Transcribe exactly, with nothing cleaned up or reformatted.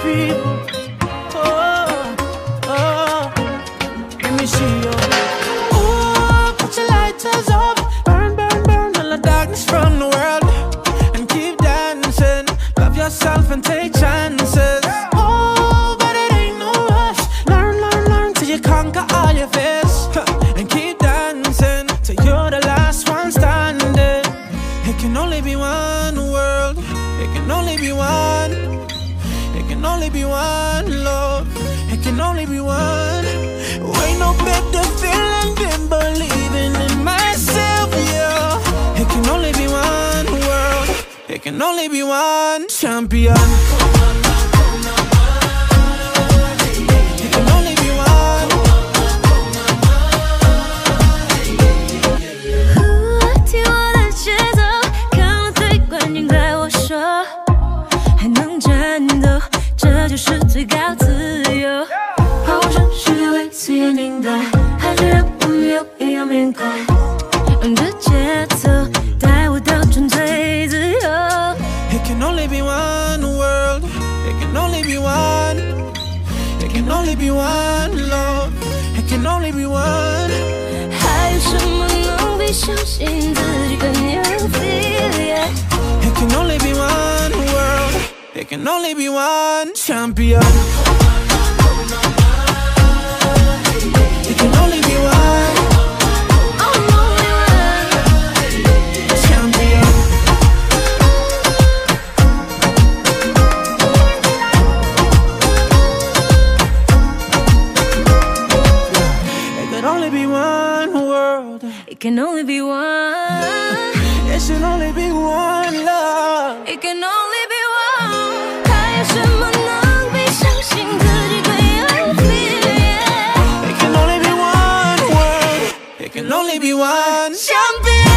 people. Oh, oh, let me see you. Oh, put your lighters up, burn, burn, burn all the darkness from the world, and keep dancing. Love yourself and take chances. Oh, but it ain't no rush. Learn, learn, learn till you conquer all your fears, and keep dancing till you're the last one standing. It can only be one world. It can only be one. It can only be one love. It can only be one. Ain't no better feeling than believing in myself, yeah. It can only be one world. It can only be one champion. It can only be one. It can only be one world. It can only be one. It can only be one love. It can only be one. 还有什么能比相信自己更有 feel? It can only be one world. It can only be one champion. It can only be one. It can only be one. It should only be one love. It can only be one. 还有什么能比相信自己更有 feel? It can only be one world. It can only be one champion.